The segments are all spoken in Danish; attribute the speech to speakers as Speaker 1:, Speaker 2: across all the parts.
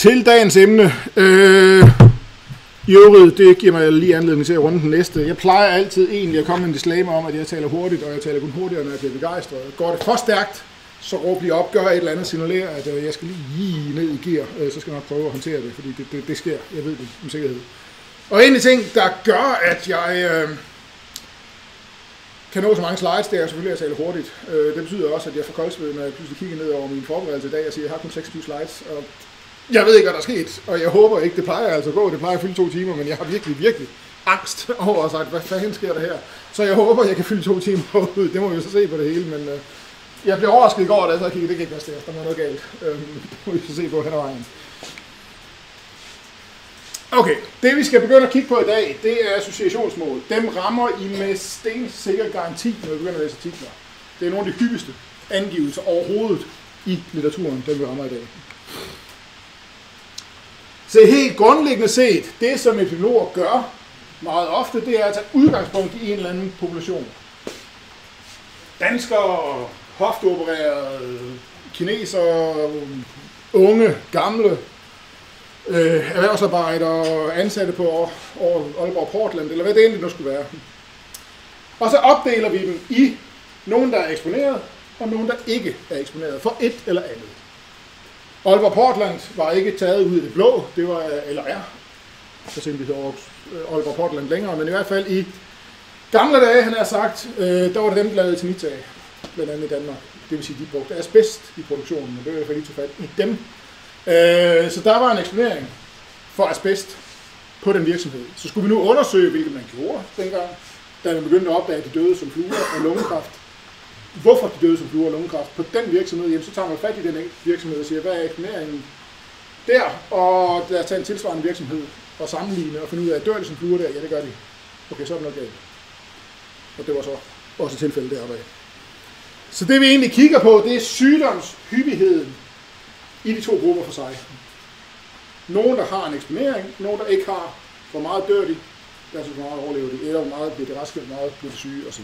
Speaker 1: Til dagens emne. I øvrigt, det giver mig lige anledning til at runde den næste. Jeg plejer altid egentlig at komme med en disclaimer om, at jeg taler hurtigt, og jeg taler kun hurtigere, når jeg bliver begejstret. Går det for stærkt, så råb lige op, gør et eller andet, signalerer, at jeg skal lige ned i gear, så skal jeg nok prøve at håndtere det, fordi det sker. Jeg ved det med sikkerhed. Og en af de ting, der gør, at jeg kan nå så mange slides, det er selvfølgelig at tale hurtigt. Det betyder også, at jeg får koldsved, når jeg pludselig kigger ned over min forberedelse i dag og siger, at jeg har kun 26 slides. Og jeg ved ikke, hvad der er sket, og jeg håber ikke, det plejer altså at gå. Det plejer at fylde 2 timer, men jeg har virkelig angst over at sige, hvad fanden sker der her? Så jeg håber, jeg kan fylde 2 timer ud. Det må vi jo så se på det hele, men jeg blev overrasket i går, da jeg så kiggede, det kan ikke være stærkt. Der var noget galt. Det må vi så se på hen ad vejen. Okay, det vi skal begynde at kigge på i dag, det er associationsmål. Dem rammer I med stensikker garanti, når vi begynder at læse artikler. Det er nogle af de hyppigste angivelser overhovedet i litteraturen, dem vi rammer i dag. Så helt grundlæggende set, det som epidemiologer gør meget ofte, det er at tage udgangspunkt i en eller anden population. Danskere, hofteopererede, kinesere, unge, gamle, erhvervsarbejdere, ansatte på Aalborg Portland, eller hvad det egentlig nu skulle være. Og så opdeler vi dem i nogen, der er eksponeret, og nogen, der ikke er eksponeret, for et eller andet. Aalborg Portland var ikke taget ud i det blå, det var, eller er, så simpelthen over Aalborg Portland længere, men i hvert fald i gamle dage, han har sagt, der var det dem, der lavede eternittage, blandt andet i Danmark. Det vil sige, de brugte asbest i produktionen, men det var i hvert fald lige til fat i dem. Så der var en eksponering for asbest på den virksomhed. Så skulle vi nu undersøge, hvilket man gjorde dengang, da man begyndte at opdage, at de døde som fluer og lungekræft. Hvorfor de døde som fluer og lungekræft på den virksomhed, jamen, så tager man fat i den virksomhed og siger, hvad er eksponeringen der, og lad os tage en tilsvarende virksomhed og sammenligne og finde ud af, at dør de som fluer der? Ja, det gør de. Okay, så er det noget galt. Og det var så også et tilfælde deroppe. Så det vi egentlig kigger på, det er sygdomshyppigheden i de to grupper for sig. Nogen, der har en eksponering, nogen, der ikke har, hvor meget dør de, altså hvor meget overlever de, eller hvor meget bliver de raske, hvor meget bliver de syge osv.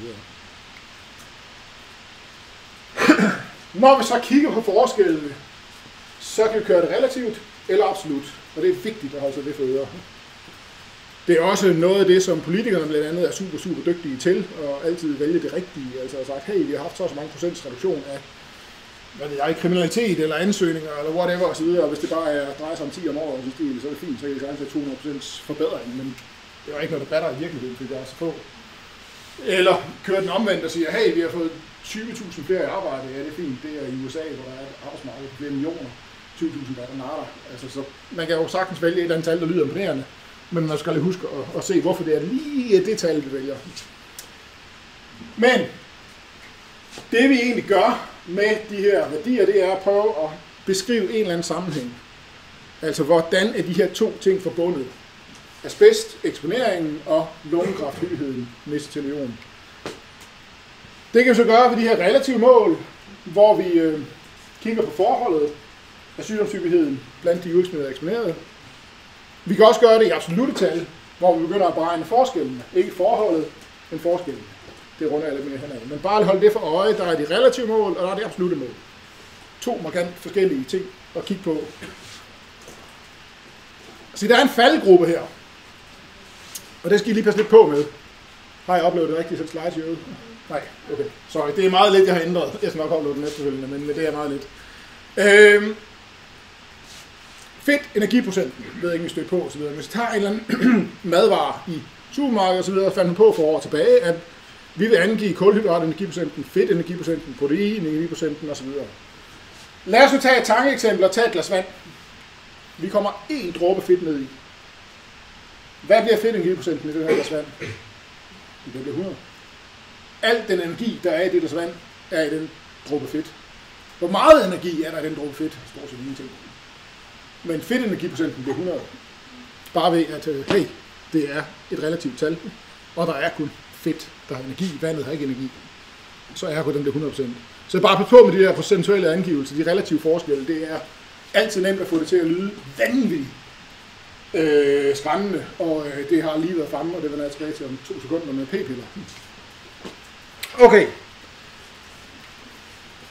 Speaker 1: Når vi så kigger på forskellene, så kan vi køre det relativt eller absolut, og det er vigtigt at holde sig det for øre. Det er også noget af det, som politikerne blandt andet er super dygtige til, og altid vælge det rigtige, altså at sagt, hey, vi har haft så mange procents reduktion af kriminalitet eller ansøgninger eller whatever osv., og hvis det bare drejer sig om 10 om året, så er det fint, så kan det sagtens have 200% forbedring, men det er jo ikke noget, der batter i virkeligheden, fordi det er så få. Eller køre den omvendt og siger, hey, vi har fået 20.000 flere i arbejde, ja, det er fint, det er i USA, hvor der er et arbejdsmarked på flere millioner, 20.000 der er der natter. Altså, så man kan jo sagtens vælge et eller andet tal, der lyder imponerende, men man skal lige huske at se, hvorfor det er lige det tal, vi vælger. Men det vi egentlig gør med de her værdier, det er at prøve at beskrive en eller anden sammenhæng. Altså, hvordan er de her to ting forbundet? Asbest, eksponeringen og lungekræfthyppigheden, mesoteliom. Det kan vi så gøre ved de her relative mål, hvor vi kigger på forholdet af sygdomshyppigheden blandt de ueksponerede og eksponerede. Vi kan også gøre det i absolutte tal, hvor vi begynder at beregne forskellene. Ikke forholdet, men forskellene. Det runder jeg lidt mere henad. Men bare holde det for øje, der er de relative mål, og der er de absolutte mål. 2 markant forskellige ting at kigge på. Så der er en faldgruppe her. Og det skal I lige passe lidt på med. Har jeg oplevet det rigtigt, så slides i øvrigt? Nej, okay. Sorry, det er meget lidt, jeg har ændret. Jeg skal nok opleve den efterfølgende, men det er meget lidt. Fedt, energiprocenten, ved jeg ikke, vi støtter på osv. Hvis vi tager en eller anden madvare i supermarkedet osv., så fandt man på for år tilbage, at vi vil angive kulhydratenergiprocenten, fedtenergiprocenten, proteinenergiprocenten osv. Lad os nu tage et tankeeksempel og tage et glas vand. Vi kommer 1 dråbe fedt ned i. Hvad bliver fedtenergiprocenten i det her glas vand? Det bliver 100. Al den energi, der er i det glas vand, er i den dråbe fedt. Hvor meget energi er der i den dråbe fedt? Stort set ingenting. Men fedtenergiprocenten bliver 100. Bare ved at, hey, det er et relativt tal, og der er kun fedt, der har energi. Vandet har ikke energi. Så er den bliver 100%. Så bare på med de her procentuelle angivelser, de relative forskelle, det er altid nemt at få det til at lyde vanvittigt skræmmende, og det har lige været fremme, og det vender jeg tilbage til om 2 sekunder med p-piller. Okay.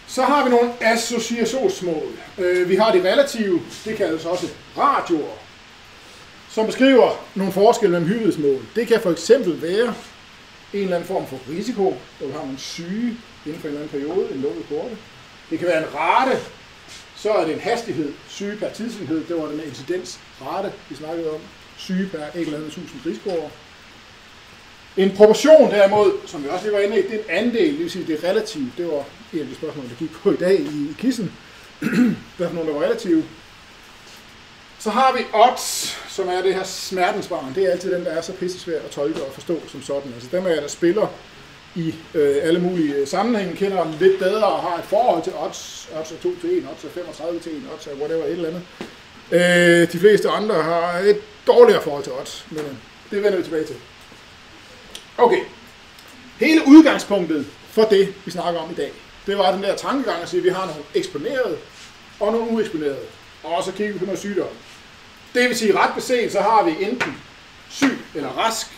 Speaker 1: Så har vi nogle associationsmål. Vi har de relative, det kaldes også radioer, som beskriver nogle forskelle mellem hyppighedsmål. Det kan for eksempel være en eller anden form for risiko, hvor vi har nogle syge inden for en eller anden periode, en lukket korte. Det kan være en rate, så er det en hastighed, syge per tidsenhed, det var den incidensrate, vi snakkede om, syge per et eller andet 1000 risikoer. En proportion derimod, som vi også lige var inde i, det er en andel, det vil sige, det er relativt. Det var en af de spørgsmål, der gik på i dag i quizzen. Der er nogle, der var relative. Så har vi odds, som er det her smertensbarn. Det er altid den, der er så pisse svær at tolke og forstå som sådan. Altså dem af jer, der spiller i alle mulige sammenhænge, kender lidt bedre og har et forhold til odds. Odds er 2 til 1, odds er 35 til 1, odds er whatever, et eller andet. De fleste andre har et dårligere forhold til odds, men det vender vi tilbage til. Okay. Hele udgangspunktet for det, vi snakker om i dag, det var den der tankegang at sige, at vi har nogle eksponerede og nogle ueksponerede. Og så kigger vi på noget sygdom. Det vil sige, ret beset, så har vi enten syg eller rask,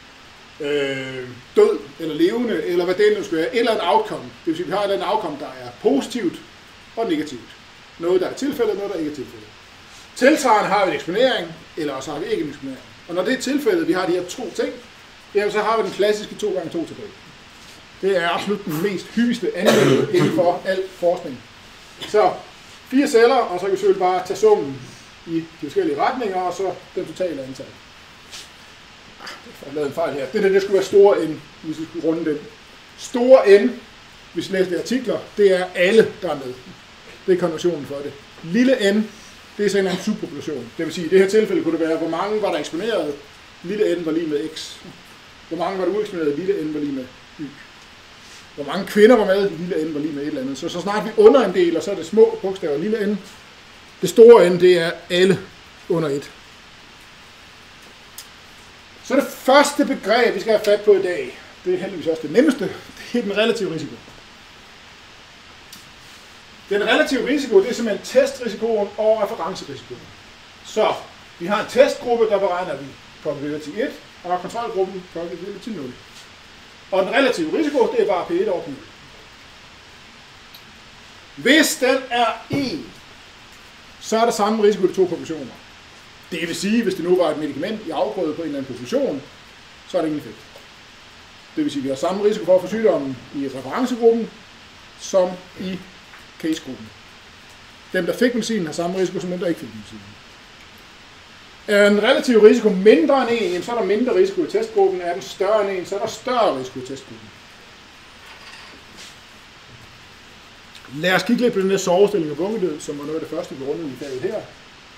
Speaker 1: død eller levende, eller hvad det nu skal være, eller en outcome. Det vil sige, at vi har et outcome, der er positivt og negativt. Noget, der er tilfældet, noget, der ikke er tilfældet. Tilsvarende har vi en eksponering, eller også har vi ikke en eksponering. Og når det er tilfældet, vi har de her to ting, jamen så har vi den klassiske 2x2 tabel. Det er absolut den mest hyppigste anvendelse inden for al forskning. Så 4 celler, og så kan vi selvfølgelig bare tage summen i de forskellige retninger, og så den totale antal. Jeg har lavet en fejl her. Det skulle være store N, hvis vi skulle runde den. Store N, hvis vi læser de artikler, det er alle, der er med. Det er konversionen for det. Lille N, det er sådan en subpopulation. Det vil sige, i det her tilfælde kunne det være, hvor mange var der eksponeret. Lille N var lige med X. Hvor mange var der ueksponeret. Lille N var lige med Y. Hvor mange kvinder var med. Lille N var lige med et eller andet. Så snart vi under en del, og så er det små bogstaver. Lille N. Det store N, det er alle under 1. Så det første begreb, vi skal have fat på i dag, det er heldigvis også det nemmeste, det er den relative risiko. Den relative risiko, det er simpelthen testrisikoen og referencerisikoen. Så vi har en testgruppe, der beregner vi probability 1, og kontrolgruppen probability 0. Og den relative risiko, det er bare P1 over P0. Hvis den er 1, så er der samme risiko i de to populationer. Det vil sige, hvis det nu var et medicament i afgrøde på en eller anden population, så er det ingen effekt. Det vil sige, at vi har samme risiko for at få sygdommen i referencegruppen, som i casegruppen. Dem, der fik medicinen, har samme risiko som dem, der ikke fik medicinen. Er en relativ risiko mindre end 1, så er der mindre risiko i testgruppen. Er den større end 1, så er der større risiko i testgruppen. Lad os kigge lidt på den der sovestilling og bunkedød, som var noget af det første, vi rundede i faget her.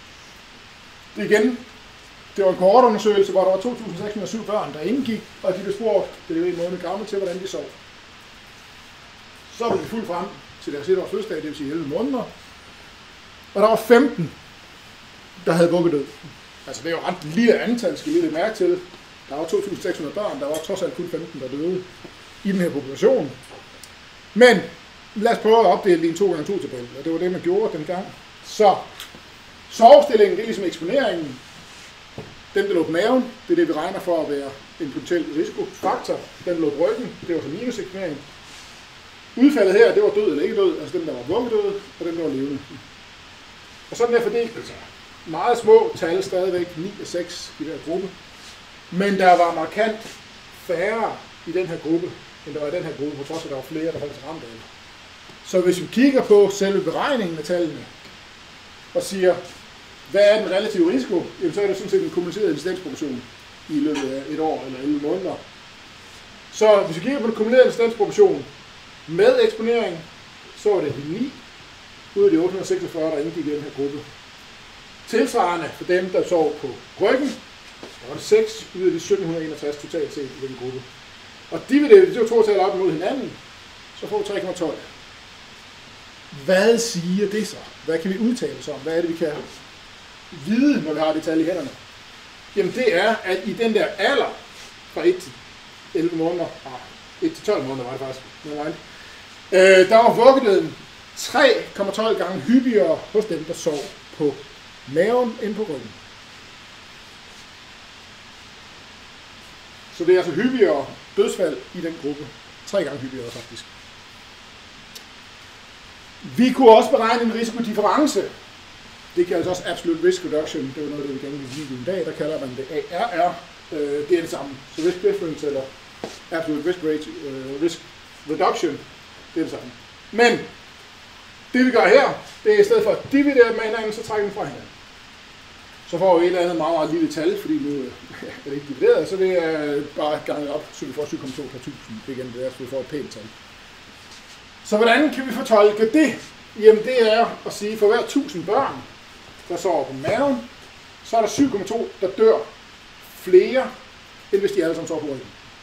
Speaker 1: Det var en kohortundersøgelse, hvor der var 2.607 børn, der indgik, og de blev spurgt, det er en måned gammel, til hvordan de sov. Så blev de fuldt frem til deres 1 års fødselsdag, det vil sige 11 måneder. Og der var 15, der havde bunkedød. Altså det er jo ret lille antal, skal I lige mærke til. Der var 2.600 børn, der var trods alt kun 15, der døde i den her population. Men lad os prøve at opdele det i en 2x2-tabel, og det var det, man gjorde dengang. Så sovestillingen, det er ligesom eksponeringen. Den, der lå på maven, det er det, vi regner for at være en potentiel risikofaktor. Den, der lå på ryggen, det var så minuseksponering. Udfaldet her, det var død eller ikke død, altså dem, der var vuggedøde, og dem, der var levende. Og sådan er fordelt det sig. Meget små tal, stadigvæk 9 og 6 i den her gruppe. Men der var markant færre i den her gruppe, end der var i den her gruppe, på trods af, at der var flere, der faktisk ramte af det. Så hvis vi kigger på selve beregningen af tallene, og siger, hvad er den relative risiko? Jamen, så er det sådan set en kommuniceret incidensproportion i løbet af et år eller 11 måneder. Så hvis vi kigger på den kumulerede incidensproportion med eksponering, så var det 9 ud af de 846, der indgik i den her gruppe. Tilsvarende for dem, der sov på ryggen, der var det 6 ud af de 1761 totalt set i den gruppe. Og de var to tal op imod hinanden, så får vi 3,12. Hvad siger det så? Hvad kan vi udtale os om? Hvad er det, vi kan vide, når vi har det tal i hænderne? Jamen det er, at i den der alder fra 1 til 11 måneder, 1 til 12 måneder var det faktisk, der var vuggedøden 3,12 gange hyppigere hos dem, der sov på maven end på ryggen. Så det er altså hyppigere dødsfald i den gruppe. 3 gange hyppigere faktisk. Vi kunne også beregne en risikodifference. Det kaldes også Absolute Risk Reduction. Det var noget, det vi gerne ville i dag. Der kalder man det ARR. Det er det samme. Så Risk Difference eller Absolute Risk Reduction, det er det samme. Men det vi gør her, det er i stedet for at dividere med hinanden, så trækker vi fra hinanden. Så får vi et eller andet meget, meget lille tal, fordi nu er det ikke divideret, så det er bare ganget op, så vi får 7,2 per 1000. Igen, det er, så vi får et pænt tal. Så hvordan kan vi fortolke det? Jamen det er at sige, for hver 1000 børn, der sover på maven, så er der 7,2, der dør flere, end hvis de alle sammen sover på ryggen.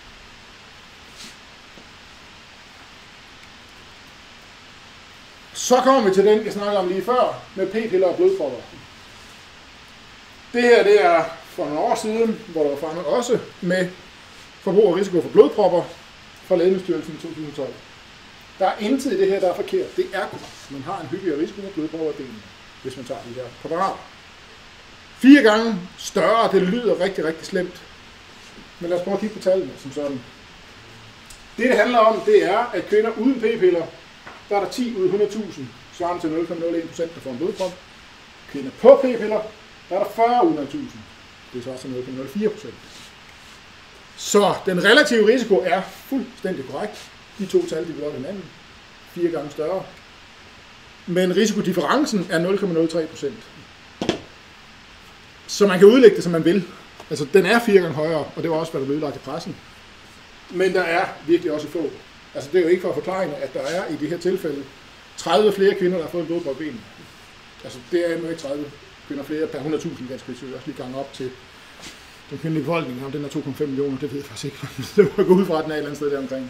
Speaker 1: Så kommer vi til den, jeg snakkede om lige før, med p-piller og blodpropper. Det her, det er for nogle år siden, hvor der var fanget også med forbrug og risiko for blodpropper fra Lægemiddelstyrelsen i 2012. Der er intet i det her, der er forkert. Det er korrekt. Man har en hyppigere risiko for blodpropper i benene, hvis man tager de her præparater. 4 gange større, det lyder rigtig, rigtig slemt. Men lad os prøve at kigge på tallene som sådan. Det handler om, det er, at kvinder uden p-piller, der er der 10 ud af 100.000, svarende til 0,01%, der får en blodprop. Kvinder på p-piller, der er der 40 ud af 100.000. Det er så også 0,04%. Så den relative risiko er fuldstændig korrekt. De to tal, de vil godt hinanden. 4 gange større. Men risikodifferencen er 0,03%. Så man kan udlægge det, som man vil. Altså, den er 4 gange højere, og det var også, hvad der blev udlagt i pressen. Men der er virkelig også få. Altså, det er jo ikke for at forklare, at der er i det her tilfælde 30 flere kvinder, der har fået en blodprop i benene. Altså, det er jo ikke 30 kvinder flere per 100.000, ganske vist. Også lige gange op til den kvindelige befolkning. Om den er 2,5 millioner, det ved jeg faktisk ikke. Det må gå ud fra, at den er et eller andet sted deromkring.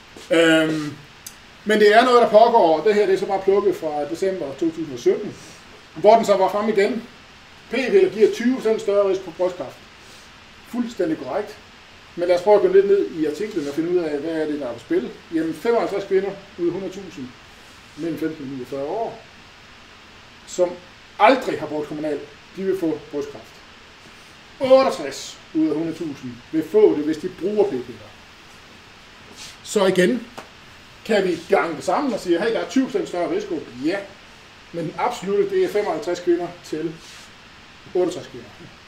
Speaker 1: Men det er noget, der pågår. Det her det er så bare plukket fra december 2017, hvor den så var frem igen. P-piller giver 20% større risiko for brystkræft. Fuldstændig korrekt. Men lad os prøve at gå lidt ned i artiklen og finde ud af, hvad er det, der er på spil. Jamen 55 kvinder ud af 100.000 mellem 15 og 49 år, som aldrig har brugt kommunalt, de vil få brystkræft. 68 ud af 100.000 vil få det, hvis de bruger p-piller. Så igen kan vi gange det sammen og sige, hey, der er 20% større risiko. Ja, men den absolutte, det er 55 kvinder til 68 kvinder.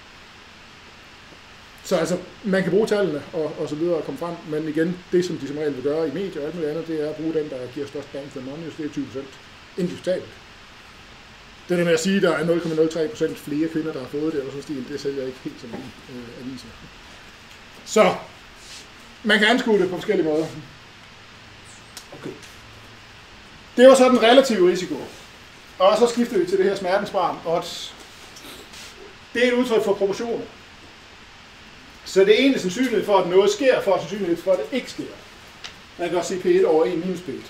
Speaker 1: Så altså, man kan bruge tallene og så videre og komme frem, men igen, det som de som regel vil gøre i medier og alt muligt andet, det er at bruge den, der giver størst bang for money, det er 20% indiskutabelt. Det der med at sige, at der er 0,03% flere kvinder, der har fået det, eller så stil, det sælger ikke helt som aviser. Så, man kan anskue det på forskellige måder. Okay. Det var så den relative risiko. Og så skifter vi til det her smertensbarn odds. Det er et udtryk for proportioner. Så det er egentlig sandsynlighed for, at noget sker, for sandsynlighed for, at det ikke sker. Man kan også sige P1 over 1 minus P1.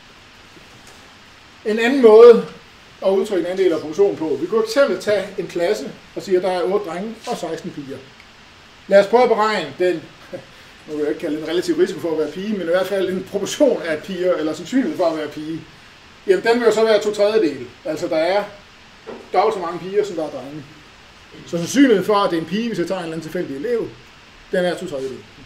Speaker 1: En anden måde at udtrykke en anden del af proportionen på. Vi kunne eksempel tage en klasse og sige, at der er 8 drenge og 16 piger. Lad os prøve at beregne den, nu vil jeg ikke kalde det en relativ risiko for at være pige, men i hvert fald en proportion af piger, eller sandsynlighed for at være pige. Jamen den vil jo så være 2/3. Altså der er dobbelt så mange piger, som der er drenge. Så sandsynligheden for, at det er en pige, hvis jeg tager en eller anden tilfældig elev, den er 2/3.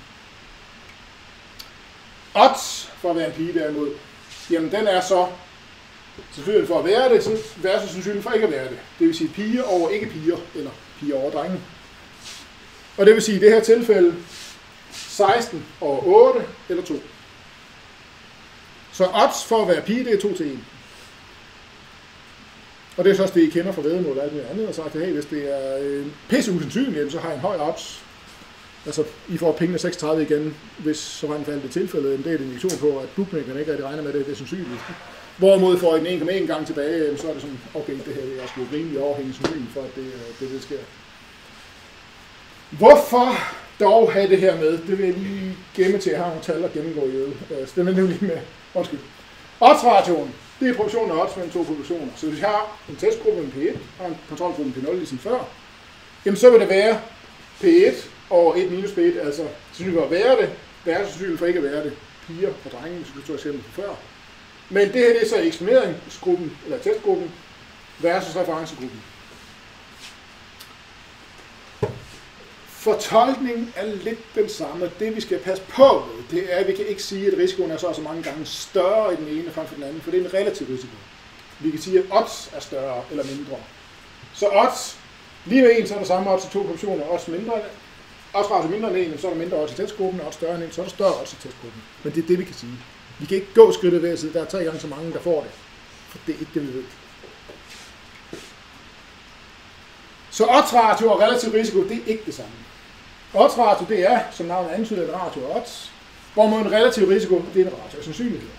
Speaker 1: Odds for at være en pige derimod, jamen den er så sandsynligheden for at være det, versus sandsynligheden for ikke at være det. Det vil sige piger over ikke piger, eller piger over drenge. Og det vil sige i det her tilfælde 16 over 8 eller 2. Så odds for at være pige, det er 2/1. Og det er så også det, I kender fra væddemål og alt det andet, og sagt, at hey, hvis det er pisse usandsynligt, så har I en høj odds. Altså, I får pengene 36 igen, hvis så var det det tilfælde. Det er en indikation på, at bookmakerne ikke rigtig regner med det, det er sandsynligt. Hvorimod får I den 1,1 gang tilbage, så er det sådan, okay, det her er sgu rimelig overhængende sandsynligt for, at det sker. Hvorfor dog have det her med? Det vil jeg lige gemme til, at jeg har nogle tal at gennemgå i øvrigt. Den er nemlig med, undskyld. Odds-ratioen, det er produktionen af odds mellem to populationer. Så hvis vi har en testgruppe med P1 og en kontrolgruppe med P0 ligesom før, jamen så vil det være P1 over 1 minus P1, altså sandsynligt for at være det, versus sandsynligt for ikke at være det. Piger og drenge, hvis vi tog eksempel på før. Men det her det er så eksponeringsgruppen, eller testgruppen, versus referencegruppen. Fortolkningen er lidt den samme. Det vi skal passe på med, det er, at vi kan ikke sige, at risikoen er så mange gange større i den ene frem for den anden, for det er en relativ risiko. vi kan sige, at odds er større eller mindre. Så odds, lige med 1, så er der samme odds i 2 proportioner, odds ratio mindre end 1, så er der mindre odds i testgruppen, og odds større end 1, så er der større odds i testgruppen. Men det er det, vi kan sige. Vi kan ikke gå skridtet ved at sige, der er 3 gange så mange, der får det. For det er ikke det, vi ved. Så odds ratio og relativ risiko, det er ikke det samme. Odds ratio, det er, som navnet antyder, en ratio af odds, hvorimod en relativ risiko, det er en ratio af sandsynligheder.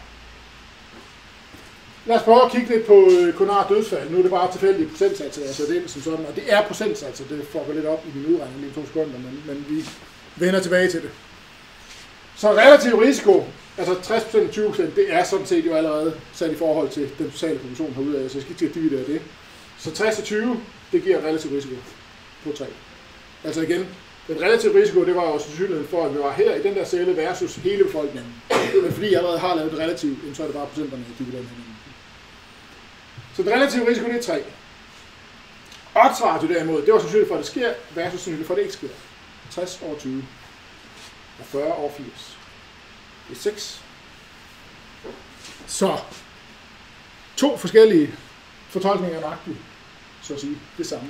Speaker 1: Lad os prøve at kigge lidt på konar dødsfald. Nu er det bare tilfældige procentsatser, altså det er som sådan, og det er procentsatser, det får gå lidt op i min udregning lige 2 sekunder, men vi vender tilbage til det. Så relativ risiko, altså 60% og 20%, det er sådan set jo allerede sat i forhold til den totale population herude af, så jeg skal ikke dividere det. Så 60 og 20, det giver relativ risiko på 3. Altså igen, den relative risiko, det var jo sandsynligheden for, at vi var her i den der celle versus hele befolkningen. Men fordi jeg allerede har lavet det relativt, så er det bare procenterne, jeg dividerer hinanden. Så den relative risiko, det er 3. Odds ratio derimod, det var sandsynligt for, at det sker, versus sandsynligt for, at det ikke sker. 60 over 20. Og 40 over 80. Det er 6. Så 2 forskellige fortolkninger er nøjagtigt, så at sige, det samme.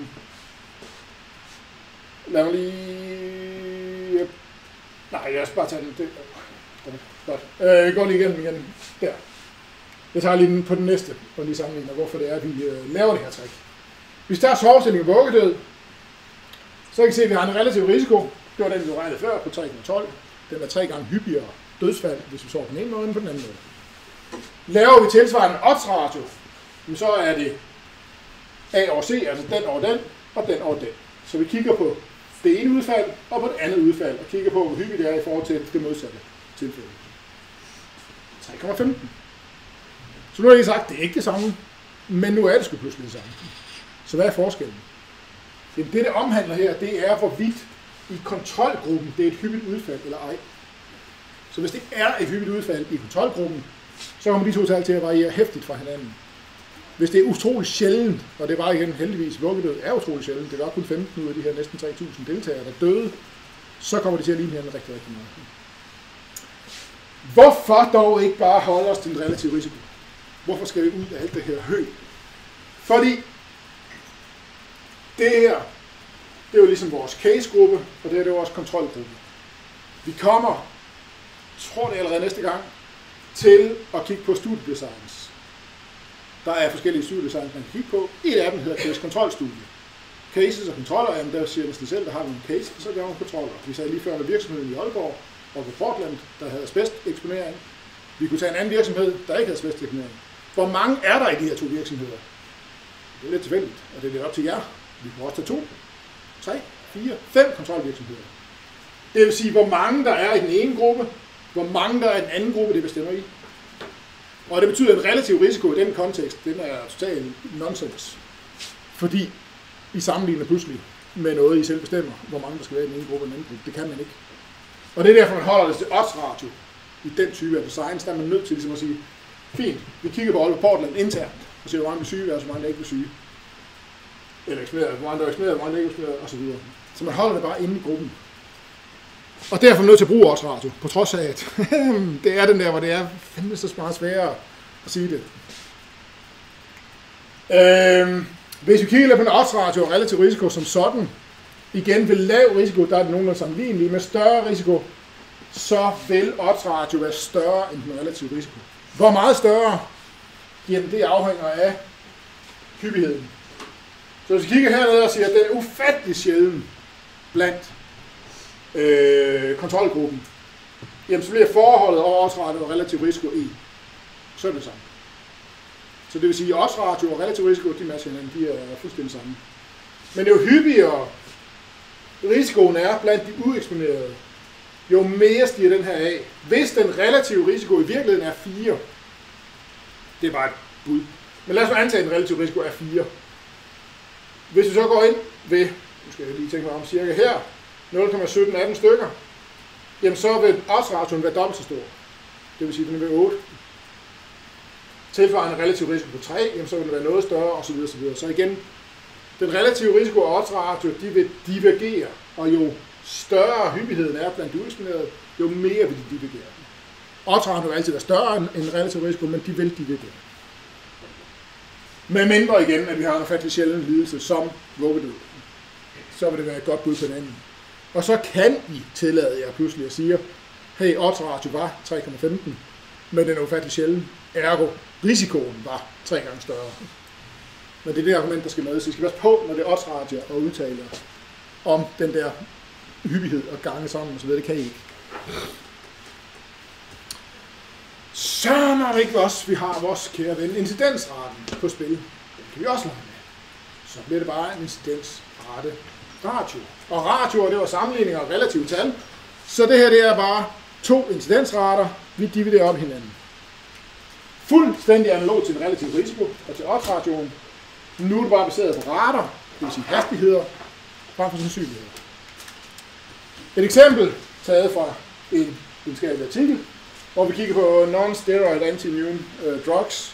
Speaker 1: Lad mig lige... Nej, jeg skal bare tage den. Det... Godt. Jeg går lige igennem igen. Der. Jeg tager lige den på den næste, og lige sammenligner, hvorfor det er, at vi laver det her trick. Hvis der er soverstilling og vuggedød, så kan I se, at vi har en relativ risiko. Det var den, vi regnede før på 3,12. Den er 3 gange hyppigere dødsfald, hvis vi sover på den ene måde end på den anden måde. Laver vi tilsvarende odds ratio, så er det A over C, altså den over den, og den over den. Så vi kigger på det ene udfald, og på det andet udfald, og kigger på, hvor hyppigt det er i forhold til det modsatte tilfælde. 3,15. Så nu har jeg sagt, det er ikke det samme, men nu er det sgu pludselig det samme. Så hvad er forskellen? Det omhandler her, det er, hvorvidt i kontrolgruppen det er et hyppigt udfald eller ej. Så hvis det er et hyppigt udfald i kontrolgruppen, så kommer de 2 tal til at variere hæftigt fra hinanden. Hvis det er utroligt sjældent, og det var igen heldigvis, vuggedød er utroligt sjældent, det var kun 15 ud af de her næsten 3.000 deltagere, der døde, så kommer det til at ligne hinanden rigtig, rigtig meget. Hvorfor dog ikke bare holde os til en relativ risiko? Hvorfor skal vi ud af alt det her hø? Fordi det her, det er jo ligesom vores case-gruppe, og det her det er vores kontrolgruppe. Vi kommer, tror det allerede næste gang, til at kigge på studiedesigns. Der er forskellige studiedesigns, man kan kigge på. Et af dem hedder case-kontrolstudie. Cases og kontroller, jamen der siger næsten selv, der har vi en case, og så gør man kontroller. Vi sagde lige før med virksomheden i Aalborg og på Portland, der havde asbesteksponering. Vi kunne tage en anden virksomhed, der ikke havde asbesteksponering. Hvor mange er der i de her 2 virksomheder? Det er lidt tilfældigt, og det er lidt op til jer. Vi kan også tage 2, 3, 4, 5 kontrolvirksomheder. Det vil sige, hvor mange der er i den ene gruppe, hvor mange der er i den anden gruppe, det bestemmer I. Og det betyder, at en relativ risiko i den kontekst, den er totalt nonsens. Fordi I sammenligner pludselig med noget, I selv bestemmer, hvor mange der skal være i den ene gruppe og den anden gruppe. Det kan man ikke. Og det er derfor, man holder det til odds ratio i den type af designs, der er man nødt til ligesom at sige, fint, vi kigger på Aalborg Portland internt, og ser, hvor mange vi syge er, og hvor mange der ikke vil syge. Eller ekspederet, hvor mange der er ekspederet, hvor mange der ikke er ekspederet, osv. Så man holder det bare inde i gruppen. Og derfor er man nødt til at bruge odds ratio, på trods af, at det er den der, hvor det er fandme så meget sværere at sige det. Hvis vi kigger lidt på en odds ratio og relativ risiko som sådan, igen ved lav risiko, der er det nogenlunde sammenlignelige. Med større risiko, så vil odds ratio være større end den relative risiko. Hvor meget større? Jamen det afhænger af hyppigheden. Så hvis vi kigger hernede og siger, at den er ufattelig sjælden blandt kontrolgruppen, jamen så bliver forholdet over odds ratio og relativ risiko 1. Så er det samme. Så det vil sige, at odds ratio og relativ risiko, de matcher hinanden, de er fuldstændig samme. Men jo hyppigere risikoen er blandt de ueksponerede, jo mere stiger den her af. Hvis den relative risiko i virkeligheden er 4, det er bare et bud. Men lad os nu antage, at den relative risiko er 4. Hvis vi så går ind ved, nu skal jeg lige tænke mig om, cirka her, 0,1718 stykker, jamen så vil odds-ratioen være dobbelt så stor. Det vil sige, at den vil være 8. Tilsvarende relativ risiko på 3, jamen så vil den være noget større, osv. osv. Så igen, den relative risiko og odds-ratio, de vil divergere, og jo større hyppigheden er blandt de ueksponerede, jo mere vil de divergere. Odds-ratio vil altid være større end relativ risiko, men de vil divergere. Med mindre igen, at vi har en fattelig sjælden lidelse som vuggedød. Så vil det være et godt bud på den anden. Og så kan I tillade jer pludselig at sige, hey, oddsratio var 3,15, men den er ufattelig sjælden. Ergo, risikoen var 3 gange større. Men det er det argument, der skal med. Så I skal passe på, når det er oddsratio og udtale om den der hyppighed og gange sammen, så det kan I ikke. Så når vi ikke også, vi har vores kære ven, incidensraten på spil. Den kan vi også lege med. Så bliver det bare en incidensrate ratio. Og ratioer, det var sammenligninger og relative tal. Så det her, det er bare 2 incidensrater, vi dividerer op hinanden. Fuldstændig analog til en relativ risiko og til oddsratioen. Nu er det bare baseret på rater, det vil sige hastigheder, frem for sandsynligheder. Et eksempel taget fra en videnskabelig artikel, hvor vi kigger på non-steroid anti-immune drugs.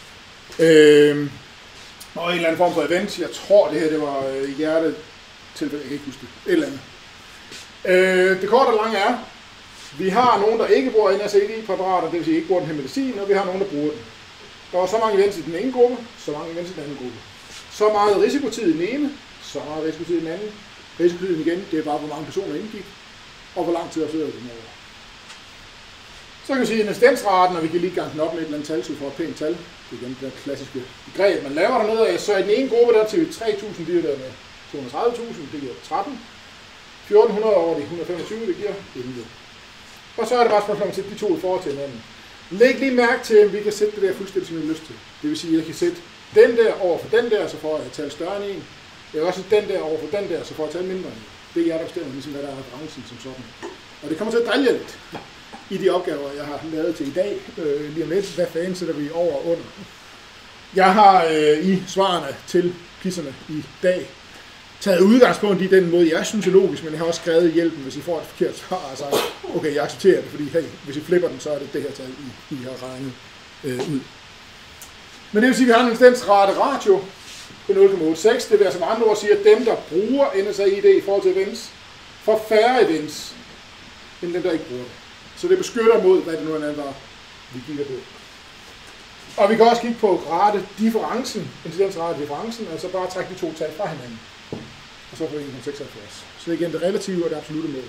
Speaker 1: Og en eller anden form for event. Jeg tror, det her det var hjertetilfælde. Jeg kan ikke huske det. Et eller andet. Det korte og lange er, vi har nogen, der ikke bruger NSAID-præparater, det vil sige ikke bruger den her medicin, og vi har nogen, der bruger den. Der var så mange events i den ene gruppe, så mange events i den anden gruppe. Så meget risikotid i den ene, så meget risikotid i den anden. Risikotiden igen, det er bare, hvor mange personer indgik, og hvor lang tid der sidder den over. Så kan vi sige, at incidensraten, og vi kan lige gange den op med et eller andet tal, så vi får et pænt tal. Det er igen det klassiske greb, man laver dernede af. Så i den ene gruppe, der til 3.000, det er der med 230.000, det giver 13. 1.400 over de 125, det giver 11. Og så er det bare spørgsmål om at sætte de to i forhold til hinanden. Læg lige mærke til, at vi kan sætte det der fuldstændig, som jeg har lyst til. Det vil sige, at jeg kan sætte den der over for den der, så får jeg et tal større end en. Jeg kan også sætte den der over for den der, så får jeg et tal mindre end en. Det er jer, der bestemmer, ligesom hvad der er referencen som sådan. Og det kommer til at drille lidt i de opgaver, jeg har lavet til i dag. Lige om lidt, hvad fanden sætter vi over og under. Jeg har i svarene til quizzerne i dag taget udgangspunkt i den måde, jeg synes er logisk, men jeg har også skrevet i hjælpen, hvis I får et forkert svar, og sagt, okay, jeg accepterer det, fordi hey, hvis I flipper den, så er det det her tal, I har regnet ud. Men det vil sige, at vi har en incidensrate ratio på 0,86. Det vil altså med andre ord sige, at dem, der bruger NSAID i forhold til events, får færre events, end dem, der ikke bruger det. Så det beskytter mod, hvad det nu er, vi kigger på. Og vi kan også kigge på rate-differencen, incidensrate-differencen, altså bare trække de to tal fra hinanden. Og så får vi 1,76. Så det er igen det relative og det absolutte mål.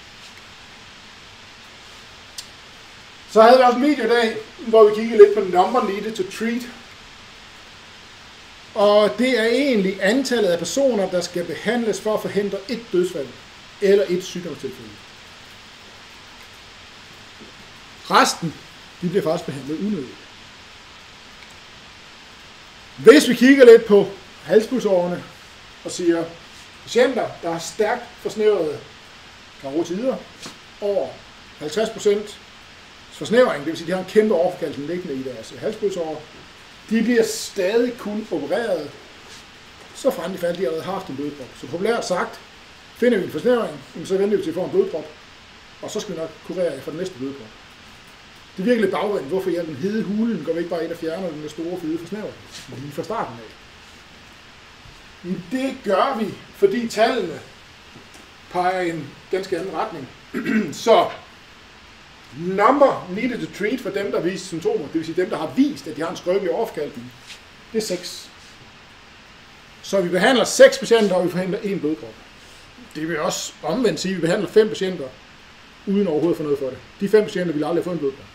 Speaker 1: Så havde vi også en video i dag, hvor vi kiggede lidt på number needed to treat. Og det er egentlig antallet af personer, der skal behandles for at forhindre et dødsfald eller et sygdomstilfælde. Resten, de bliver faktisk behandlet unødigt. Hvis vi kigger lidt på halspulsårene og siger, patienter, der har stærkt forsnævrede karotider, over 50% forsnævring, det vil sige, de har en kæmpe overforkalkning liggende i deres halspulsår, de bliver stadig kun opereret, så frem til fald, de allerede har haft en blodprop. Så populært sagt, finder vi en forsnævring, så venter vi til at få en blodprop, og så skal vi nok kurere jer for den næste blodprop. Det er virkelig bagvendt. Hvorfor i den hede hulen går vi ikke bare ind og fjerner den med store fede forsnævring lige fra starten af? Men det gør vi, fordi tallene peger i en ganske anden retning. Så number needed to treat for dem, der viser symptomer, det vil sige dem, der har vist, at de har en skrøbelig overforkalkning, det er 6. Så vi behandler 6 patienter, og vi forhindrer 1 blodprop. Det vil også omvendt sige, at vi behandler 5 patienter, uden overhovedet at få noget for det. De 5 patienter vil aldrig få en blodprop.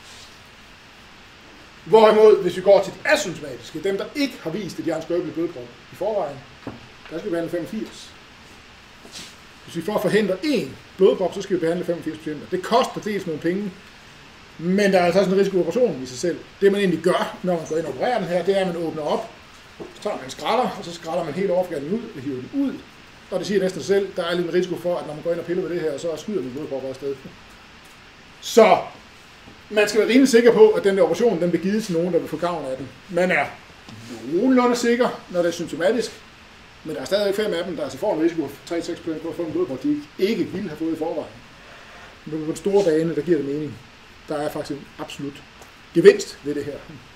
Speaker 1: Hvorimod, hvis vi går til de asymptomatiske, dem der ikke har vist, at de har en skrøbelig blodprop i forvejen, der skal vi behandle 85. Hvis vi får at forhindre 1 blodprop, så skal vi behandle 85 patienter. Det koster dels nogle penge, men der er altså også en risiko for operationen i sig selv. Det man egentlig gør, når man går ind og opererer den her, det er, at man åbner op, så tager man en skræller, og så skræller man hele overforkalkningen ud og hiver den ud. Og det siger næsten sig selv, der er lidt en risiko for, at når man går ind og piller ved det her, så skyder man blodpropper afsted. Så man skal være rimelig sikker på, at den der operation den bliver givet til nogen, der vil få gavn af den. Man er nogenlunde sikker, når det er symptomatisk, men der er stadig 5 af dem, der altså får en risiko for 3-6% på at få en blodprop, de ikke ville have fået i forvejen. Men på den store bane, der giver det mening. Der er faktisk en absolut gevinst ved det her.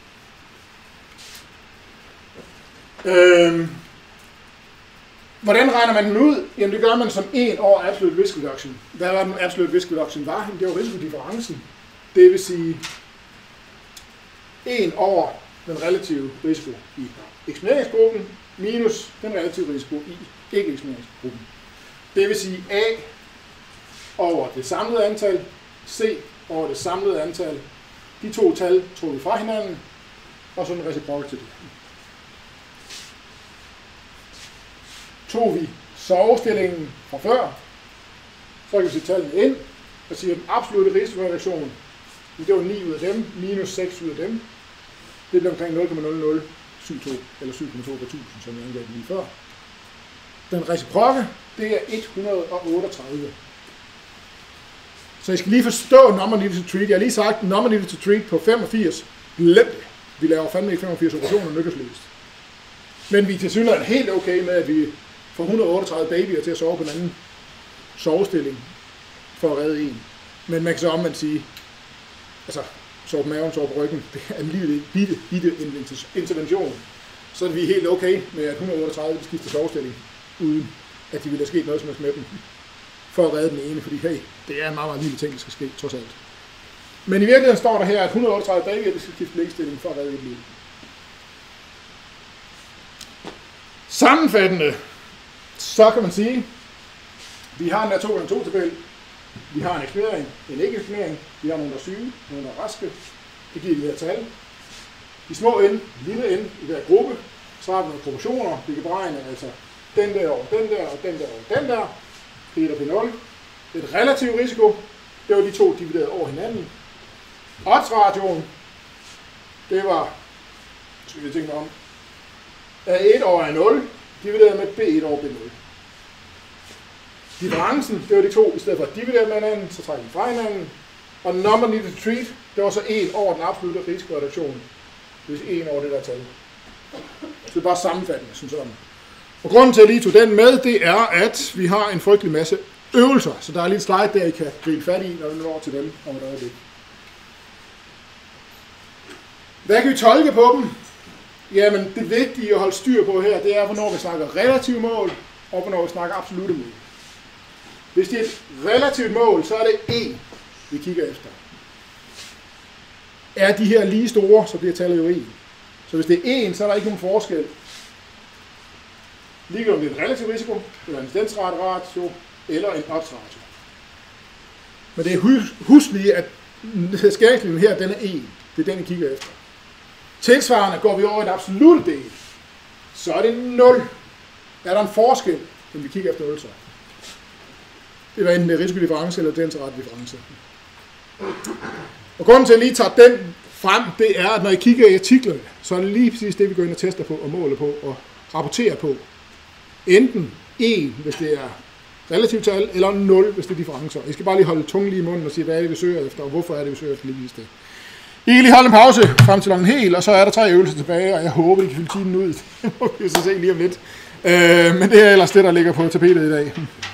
Speaker 1: Hvordan regner man den ud? Jamen det gør man som 1 over absolute risk reduction. Hvad var den absolute risk reduction var? Det var risikodifferencen. Det vil sige 1 over den relative risiko i eksponeringsgruppen minus den relative risiko i ikke-eksponeringsgruppen. Det vil sige A over det samlede antal, C over det samlede antal. De to tal tog vi fra hinanden, og så en reciprokke til det. Tog vi sovestillingen fra før, så kan vi sætte tallene ind og sige, at den absolutte risikoreduktion, det var 9 ud af dem, minus 6 ud af dem. Det bliver omkring 0,0072 eller 7,2 per 1000, som jeg angav lige før. Den reciprokke, det er 138. Så I skal lige forstå number needed to treat. Jeg har lige sagt, number needed to treat på 85. Glem det. Vi laver fandme ikke 85 operationer nytteløst. Men vi er til synligheden helt okay med, at vi får 138 babyer til at sove på en anden sovestilling for at redde en. Men man kan så omvendt sige, altså sove på maven, sove på ryggen, det er en lille bitte intervention. Så er vi helt okay med, at 138 skifter sovestilling, uden at de ville have sket noget som helst med dem, for at redde den ene, fordi hey, det er en meget, meget lille ting, der skal ske, trods alt. Men i virkeligheden står der her, at 138 babyer skal skifte lægestilling for at redde et liv. Sammenfattende, så kan man sige, vi har en der 2x2-tabel, vi har en eksponering, en ikke-eksponering, vi har nogle, der er syge, nogle, der er raske, det giver de her tal. De små n, lille n i hver gruppe, så har vi nogle proportioner, vi kan beregne, altså den der over den der, og den der over den der, P1 og P0. Et relativ risiko, det var de to divideret over hinanden. Oddsratioen, det var, skal vi tænke om, A1 over A0, divideret med B1 over B0. Differencen, det var de to, i stedet for at dividere med hinanden, så trækker de fra hinanden. Og number needed to treat, det var så 1 over den absolutte risikoreduktion. Det vil sige 1 over det der tal. Så det er bare sammenfattende, som sådan. Og grunden til, at jeg lige tog den med, det er, at vi har en frygtelig masse øvelser. Så der er lige et slide der, I kan gribe fat i, når vi når til dem om et øjeblik. Hvad kan vi tolke på dem? Jamen, det vigtige at holde styr på her, det er, hvornår vi snakker relative mål, og hvornår vi snakker absolutte mål. Hvis det er et relativt mål, så er det 1, vi kigger efter. Er de her lige store, så bliver tallet jo 1. Så hvis det er 1, så er der ikke nogen forskel. Ligegyldigt om det er en relativ risiko, eller en incidensratio, eller en oddsratio. Men det er husk lige, at skæringslinjen her, den er 1. Det er den, vi kigger efter. Tilsvarende går vi over i den absolutte del, så er det 0. Er der en forskel, når vi kigger efter 0 så? Det var enten det risikodifference eller den difference. Og grunden til, at jeg lige tager den frem, det er, at når I kigger i artiklerne, så er det lige præcis det, vi går ind og tester på, og måler på, og rapporterer på. Enten 1, hvis det er relativt tal, eller 0, hvis det er differencer. I skal bare lige holde tungen lige i munden og sige, hvad er det, vi søger efter, og hvorfor er det, vi søger efter lige det. I kan lige holde en pause frem til klokken hel, og så er der 3 øvelser tilbage, og jeg håber, I kan fylde timen ud. Det må vi så se lige om lidt. Men det er ellers det, der ligger på tapetet i dag.